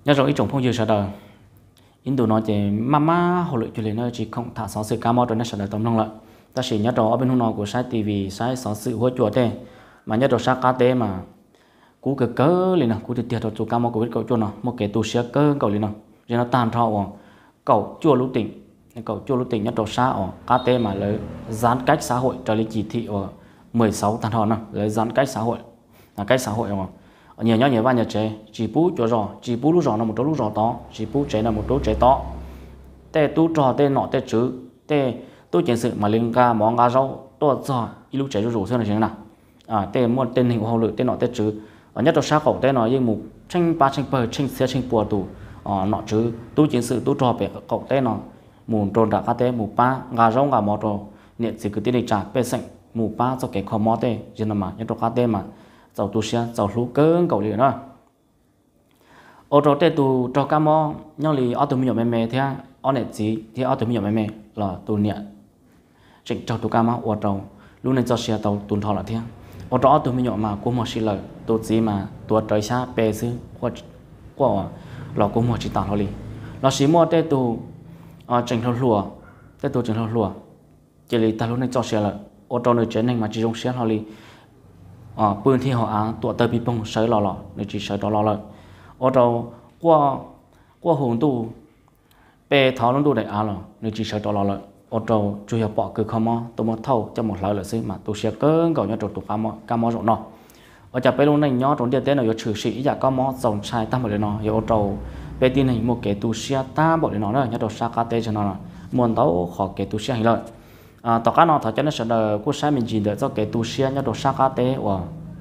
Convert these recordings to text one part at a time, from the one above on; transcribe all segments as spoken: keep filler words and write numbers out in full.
nhớ rồi ít trồng phong dư sợ đời in đồ nói chỉ mama hồ lệ cho lên nơi chỉ không thả sáu sự cam mò rồi nó sợ đời tóm nông lợi ta chỉ nhớ đó ở bên hôm nọ của sai tivi sai sáu sự hỗ trợ thế mà nhớ đó sai cá té mà cú cái cớ liền nào cú tiệt tiệt cho cam mò của biết cậu cho nó một cái tu sửa cớ cậu liền nào cho nó tàn thọ cậu chua lũ tỉnh cậu chua lũ tỉnh nhớ đó sai ở cá té mà lấy giãn cách xã hội trở lên chỉ thị ở mười sáu tàn thọ nào lấy giãn cách xã hội là cách xã hội không nhiều nhớ nhiều ba nhà trẻ chỉ bú cho rõ chỉ bú lú rõ là một chỗ lú rõ to chỉ bú trẻ là một chỗ trẻ to tê tu trò tê nọ tê chữ tê tu chiến sự mà liên ca món cá rau to giò ít lú trẻ rủ rủ xem là thế nào à tê muốn tên hình hậu lự tê nọ tê chữ ở nhất là sao khẩu tê nói như một tranh ba tranh bờ tranh xe tranh bùa tù à nọ chữ tu chiến sự tu trò về cậu tê nọ mù tròn đã cá tê mù ba gà rau gà mò trò nhiệt chỉ cứ tê này trả bê sạch mù ba cho cái kho mò tê cho nên mà nhất là cá tê mà giàu tu xe giàu lú cơn cậu liền đó ô tô tê tu cho cá mò nhau lì ở tụi mình nhỏ mẹ mẹ thế ở này gì thì ở tụi mình nhỏ mẹ mẹ là tu nhẹ chỉnh cho tu cá mò ô tô lúc này cho xe tàu tuần thọ là thế ô tô tụi mình nhỏ mà cũng một xí lợi tu gì mà tu trời xa bè xứ qua qua là cũng một chỉ tao thôi lì là xí mua tê tu chỉnh thọ lùa tê tu chỉnh thọ lùa chỉ lì ta lúc này cho xe lợi ô tô nơi trên này mà chỉ dùng xe thôi lì àปืนที่họ ăn tụi tây bị bông sấy lò lò để chỉ sấy đó lò lò ở đâu qua qua hồn tu bè tháo lông tu để ăn lò để chỉ sấy đó lò lò ở đâu chủ yếu bỏ cứ không mò tôi muốn thâu cho một lời là gì mà tôi sẽ cơn cầu nhau tụt cam mò cam mò rộng nọ ở chợ bè luôn này nhó trong địa tên là có trừ sĩ giả cam mò dòng sai tam mộtเลยnọ ở đâu bè tin này một cái tu sẽ ta bỏเลยnọ nữa nhớ đầu sa cá tê cho nó muốn tao khó cái tu sẽ hay lợi à tao cá nó thằng cho nó sẽ đợi cú sai mình chỉ đợi cho cái tu sĩ nhớ đầu sa cá tê và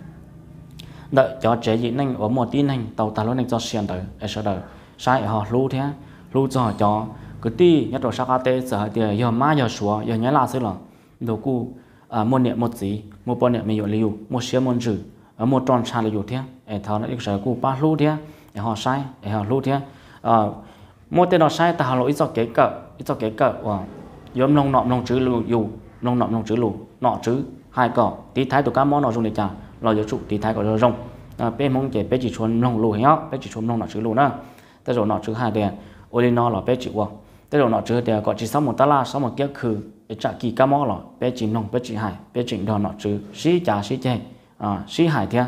đợi cho trẻ gì nên ở một tin hành tàu ta luôn nên cho xiên tới để sau đời sai họ lưu thế lưu cho cho cứ ti nhất đồ sao cá tê sợ thì giờ má giờ xóa giờ nhớ là xí là đồ cu à một niệm một gì một bọn niệm mình dụ liu một xía một chữ ở một tròn sai là dụ thế để thao nó đi sợ cu ba lưu thế để họ sai để họ lưu thế à một tên nó sai ta họ lỗi do cái cỡ do cái cỡ và giống nông nọ nông chữ lưu dụ nông nọ nông chữ lưu nọ chữ hai cỏ tí thái tụ cá món nọ dùng để trả lo giáo trụ tí thái có rong à bên mong chỉ bé chỉ chuồn nông lùi nhá bé chỉ chuồn nông nọ chữ lùi nữa tới rồi nọ chữ hai đèn ôi nó là bé chỉ quăng tới rồi nọ chữ đèn có chỉ sáu một ta la sáu một kia khử để trả kỳ cá mó là bé chỉ nông bé chỉ hải bé chỉ đòn nọ chữ xí trả xí chè à xí hải thế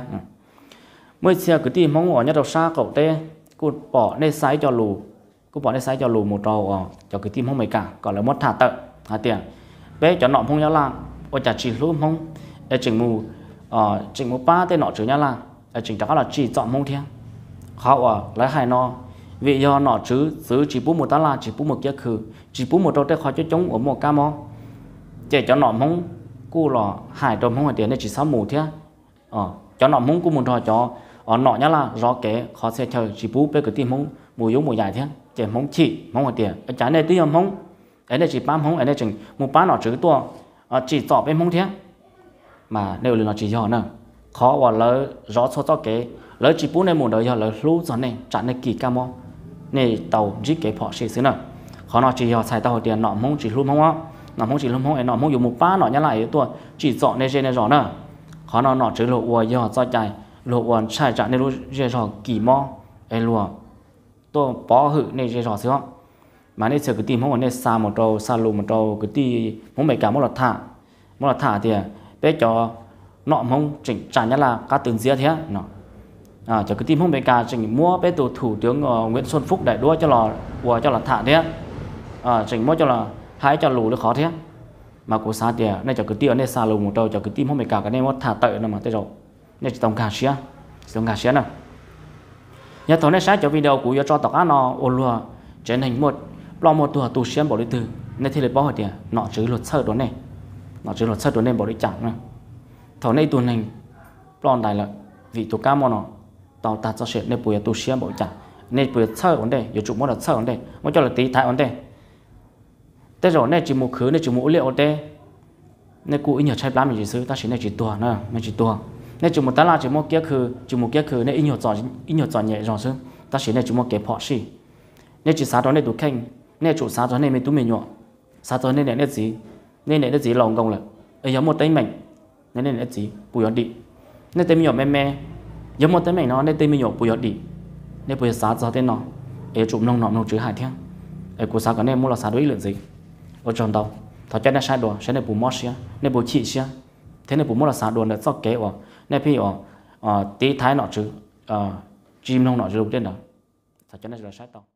mới xe cứ tìm mong ở nhất đầu xa cậu tê cô bỏ nên sái cho lù cô bỏ nên sái cho lù một trâu cho cái tim không mấy cả còn là mất thả tợ thả tiền bé cho nọ không nhớ là ôi chả chỉ lúc không để chỉnh mù ờ chỉnh một ba tên nọ chữ nhá là chỉnh chắc là chỉ chọn mông thiên họ à lấy hai nọ vì do nọ chữ chữ chỉ bút một tá là chỉ bút một kia khử chỉ bút một trâu tê khó cho chống ở một ca mò chỉ cho nọ mông cu là hai trâu mông ở tiền đây chỉ sáu mù thế ờ cho nọ mông cu một trò cho ở nọ nhá là rõ kế khó sẽ chờ chỉ bút bé cái tim mông mù yếu mù dài thế chỉ mông chỉ mông ở tiền ở trái này tiêu mông ở đây chỉ ba mông ở đây chỉnh một ba nọ chữ to chỉ chọn bên mông thế mà nếu là chỉ do nữa khó và lỡ rõ số cho cái lỡ chỉ bốn này một đời giờ lỡ lú giờ này chặn này kỳ cam mò này tàu chỉ cái phò xí xí nữa khó nó chỉ do xài tàu tiền nọ mông chỉ lú mông á nọ mông chỉ lú mông ấy nọ mông dùng một ba nọ nhá lạiตัวchỉ chọn này trên này rõ nữa khó nó nọ chữ lộ uo do cho chạy lộ uo xài chặn này lú trên rõ kỳ mò ấy lùa tôi bỏ hự này trên rõ xíu mà này chờ cái tìm mông này xa một trâu xa lù một trâu cái tìm mông mấy cả mông là thả mông là thả thì bé cho nọ mông chỉnh trả nhá là các từng dĩa thế nọ à cho cái tim không bé cả chỉnh mua bé tù thủ tướng uh, Nguyễn Xuân Phúc đại đua cho là của cho là thả thế à chỉnh mua cho là hái cho lù nó khó thế mà của xa tiền này cho cái tiêu này xa lù một trâu cho cái tim không bé cả cái này mất thả tợ nó mà tới rồi này chỉ tổng cả xía tổng cả xía nè nhớ tối nay sáng cho video của cho tóc ăn nó ôn lùa trên hình một lo một tuổi tù xuyên bỏ đi từ nên thì lại bỏ tiền nọ chữ luật sơ đó này nó chỉ là sơ đồ nên bỏ đi chẳng nữa thầu này tuần này plon đại là vì tụ cá mò nó tàu ta cho sẽ nên bùi tụ xia bỏ chẳng nên bùi sơ vấn đề giờ chụp món là sơ vấn đề muốn cho là tí thái vấn đề thế rồi này chỉ một khứ này chỉ một liệu vấn đề nên cụ in nhiều trái lá mình chỉ xứ ta chỉ này chỉ tua nữa mình chỉ tua nên chỉ một tá la chỉ một kia khứ chỉ một kia khứ nên in nhiều giỏi in nhiều giỏi nhẹ rồi xứ ta chỉ này chỉ một cái phò xì nên chỉ sáng đó này tụ khen nên chủ sáng đó này mình tụ mình nhọ sáng đó này này gì nên này nó gì lòng công là ấy giống một tay mình nên này nó gì bùi đi nên tay mình nhỏ mẹ mẹ giống một tay mình nó nên tay mình nhỏ bùi đi nên bây giờ giờ tên nó ấy chụp nông nọ nông chữ hải thiên ấy của sao cái này mua là sao đối lượng gì ở trong đầu thọ cho nên sai đồ sẽ nên bù mót xia nên bù chỉ xia thế nên bù mót là sao đồ là do kế ở nên khi ở ở tí thái nọ chữ chim nông nọ chữ đầu tiên đó thọ cho nên là sai tao